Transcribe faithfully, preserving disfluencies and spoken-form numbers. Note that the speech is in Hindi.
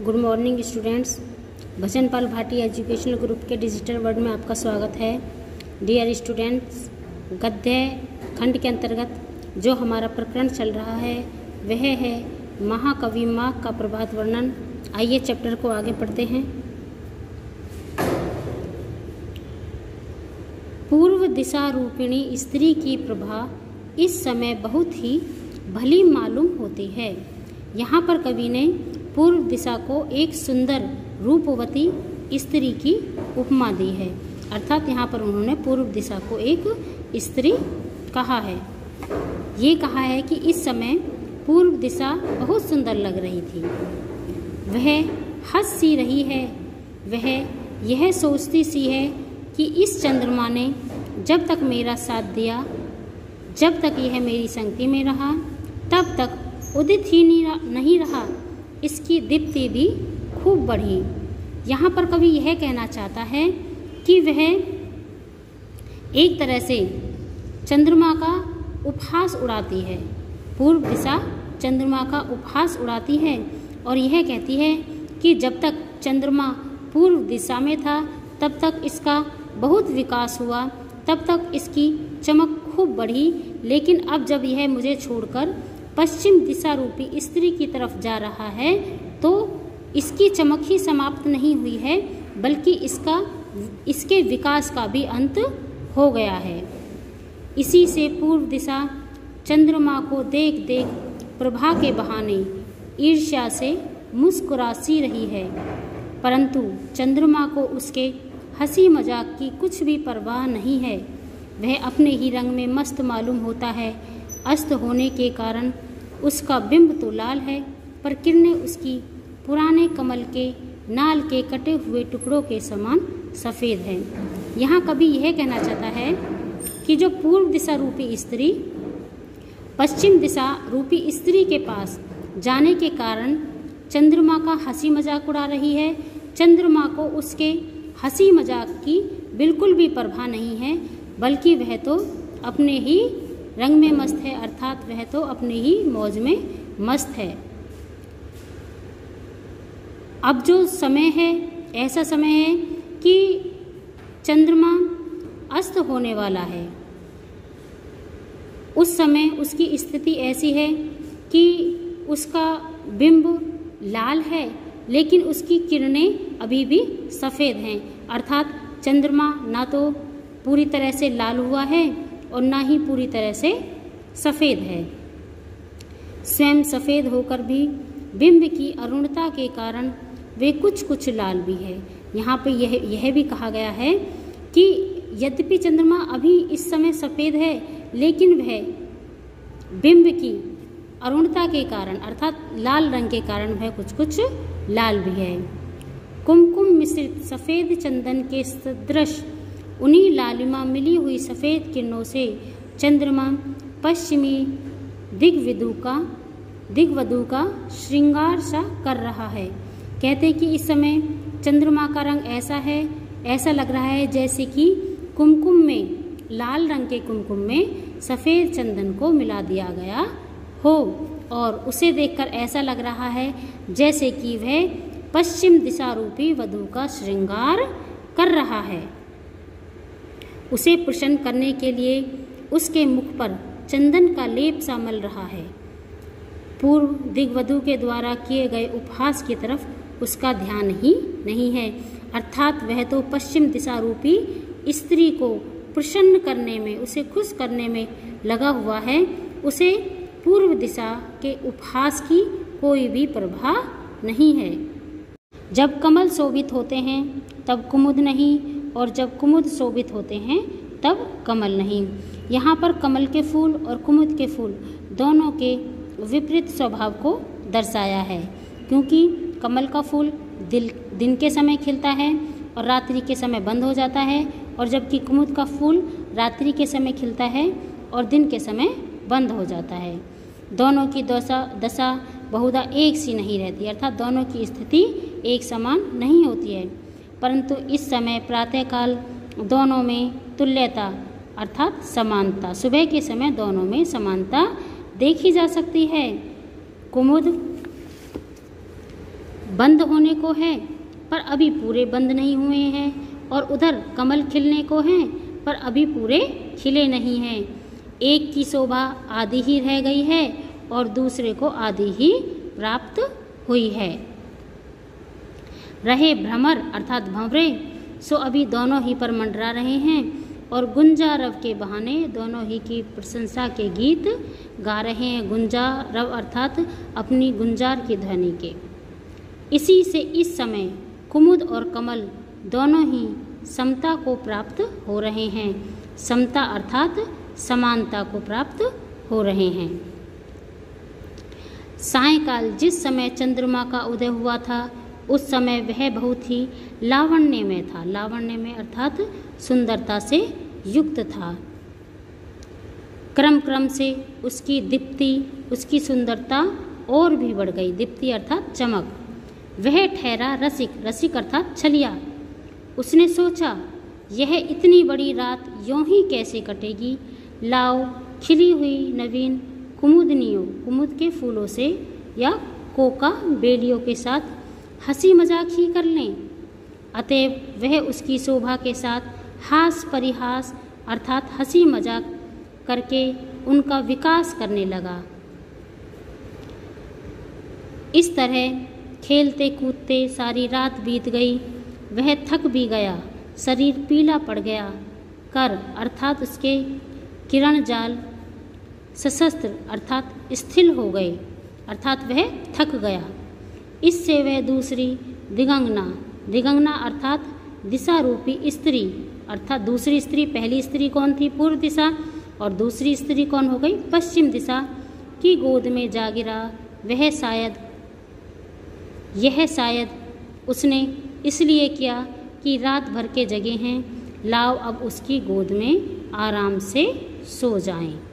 Good morning students. Bhajanpal Bhati educational group के डिजिटल वर्ल्ड में आपका स्वागत है। डियर स्टूडेंट्स, गद्य खंड के अंतर्गत जो हमारा प्रकरण चल रहा है वह है महाकवि माघ का प्रभात वर्णन। आइए चैप्टर को आगे पढ़ते हैं। पूर्व दिशा रूपिणी स्त्री की प्रभा इस समय बहुत ही भली मालूम होती है। यहाँ पर कवि ने पूर्व दिशा को एक सुंदर रूपवती स्त्री की उपमा दी है, अर्थात यहाँ पर उन्होंने पूर्व दिशा को एक स्त्री कहा है। ये कहा है कि इस समय पूर्व दिशा बहुत सुंदर लग रही थी। वह हंस सी रही है, वह यह सोचती सी है कि इस चंद्रमा ने जब तक मेरा साथ दिया, जब तक यह मेरी संगति में रहा, तब तक उदित ही नहीं रहा, इसकी दीप्ति भी खूब बढ़ी। यहाँ पर कवि यह कहना चाहता है कि वह एक तरह से चंद्रमा का उपहास उड़ाती है। पूर्व दिशा चंद्रमा का उपहास उड़ाती है और यह कहती है कि जब तक चंद्रमा पूर्व दिशा में था तब तक इसका बहुत विकास हुआ, तब तक इसकी चमक खूब बढ़ी, लेकिन अब जब यह मुझे छोड़कर पश्चिम दिशा रूपी स्त्री की तरफ जा रहा है तो इसकी चमक ही समाप्त नहीं हुई है, बल्कि इसका इसके विकास का भी अंत हो गया है। इसी से पूर्व दिशा चंद्रमा को देख देख प्रभा के बहाने ईर्ष्या से मुस्कुरा सी रही है, परंतु चंद्रमा को उसके हंसी मजाक की कुछ भी परवाह नहीं है। वह अपने ही रंग में मस्त मालूम होता है। अस्त होने के कारण उसका बिंब तो लाल है, पर किरणें उसकी पुराने कमल के नाल के कटे हुए टुकड़ों के समान सफ़ेद हैं। यहाँ कवि यह कहना चाहता है कि जो पूर्व दिशा रूपी स्त्री पश्चिम दिशा रूपी स्त्री के पास जाने के कारण चंद्रमा का हंसी मजाक उड़ा रही है। चंद्रमा को उसके हंसी मजाक की बिल्कुल भी परवाह नहीं है, बल्कि वह तो अपने ही रंग में मस्त है, अर्थात वह तो अपने ही मौज में मस्त है। अब जो समय है ऐसा समय है कि चंद्रमा अस्त होने वाला है। उस समय उसकी स्थिति ऐसी है कि उसका बिंब लाल है, लेकिन उसकी किरणें अभी भी सफ़ेद हैं, अर्थात चंद्रमा ना तो पूरी तरह से लाल हुआ है और ना ही पूरी तरह से सफ़ेद है। स्वयं सफ़ेद होकर भी बिंब की अरुणता के कारण वे कुछ कुछ लाल भी है। यहाँ पे यह यह भी कहा गया है कि यद्यपि चंद्रमा अभी इस समय सफ़ेद है, लेकिन वह बिंब की अरुणता के कारण अर्थात लाल रंग के कारण वह कुछ कुछ लाल भी है। कुमकुम मिश्रित सफ़ेद चंदन के सदृश उन्हीं लालिमा मिली हुई सफ़ेद किरणों से चंद्रमा पश्चिमी दिग्वधू का दिग्वधू का श्रृंगार सा कर रहा है। कहते हैं कि इस समय चंद्रमा का रंग ऐसा है, ऐसा लग रहा है जैसे कि कुमकुम में, लाल रंग के कुमकुम में सफ़ेद चंदन को मिला दिया गया हो, और उसे देखकर ऐसा लग रहा है जैसे कि वह पश्चिम दिशा रूपी वधू का श्रृंगार कर रहा है। उसे प्रसन्न करने के लिए उसके मुख पर चंदन का लेप सा मल रहा है। पूर्व दिग्वधू के द्वारा किए गए उपहास की तरफ उसका ध्यान ही नहीं है, अर्थात वह तो पश्चिम दिशा रूपी स्त्री को प्रसन्न करने में, उसे खुश करने में लगा हुआ है। उसे पूर्व दिशा के उपहास की कोई भी परवाह नहीं है। जब कमल शोभित होते हैं तब कुमुद नहीं, और जब कुमुद शोभित होते हैं तब कमल नहीं। यहाँ पर कमल के फूल और कुमुद के फूल दोनों के विपरीत स्वभाव को दर्शाया है, क्योंकि कमल का फूल दिल दिन के समय खिलता है और रात्रि के समय बंद हो जाता है, और जबकि कुमुद का फूल रात्रि के समय खिलता है और दिन के समय बंद हो जाता है। दोनों की दशा दशा बहुधा एक सी नहीं रहती, अर्थात दोनों की स्थिति एक समान नहीं होती है, परंतु इस समय प्रातःकाल दोनों में तुल्यता अर्थात समानता, सुबह के समय दोनों में समानता देखी जा सकती है। कुमुद बंद होने को है पर अभी पूरे बंद नहीं हुए हैं, और उधर कमल खिलने को हैं पर अभी पूरे खिले नहीं हैं। एक की शोभा आधी ही रह गई है और दूसरे को आधी ही प्राप्त हुई है। रहे भ्रमर अर्थात भंवरे, सो अभी दोनों ही पर मंडरा रहे हैं और गुंजा रव के बहाने दोनों ही की प्रशंसा के गीत गा रहे हैं। गुंजा रव अर्थात अपनी गुंजार की ध्वनि के। इसी से इस समय कुमुद और कमल दोनों ही समता को प्राप्त हो रहे हैं। समता अर्थात समानता को प्राप्त हो रहे हैं। सायंकाल जिस समय चंद्रमा का उदय हुआ था उस समय वह बहुत ही लावण्य में था। लावण्य में अर्थात सुंदरता से युक्त था। क्रम क्रम से उसकी दीप्ति, उसकी सुंदरता और भी बढ़ गई। दीप्ति अर्थात चमक। वह ठहरा रसिक, रसिक अर्थात छलिया। उसने सोचा यह इतनी बड़ी रात यूं ही कैसे कटेगी। लाओ खिली हुई नवीन कुमुदनियों, कुमुद के फूलों से या कोका बेलियों के साथ हंसी मजाक ही कर लें। अतएव वह उसकी शोभा के साथ हास परिहास अर्थात हंसी मजाक करके उनका विकास करने लगा। इस तरह खेलते कूदते सारी रात बीत गई। वह थक भी गया, शरीर पीला पड़ गया। कर अर्थात उसके किरण जाल सशस्त्र अर्थात स्थिर हो गए, अर्थात वह थक गया। इससे वह दूसरी दिगंगना, दिगंगना अर्थात दिशा रूपी स्त्री, अर्थात दूसरी स्त्री, पहली स्त्री कौन थी पूर्व दिशा और दूसरी स्त्री कौन हो गई पश्चिम दिशा, की गोद में जा गिरा। वह शायद यह शायद उसने इसलिए किया कि रात भर के जगे हैं, लाओ अब उसकी गोद में आराम से सो जाएं।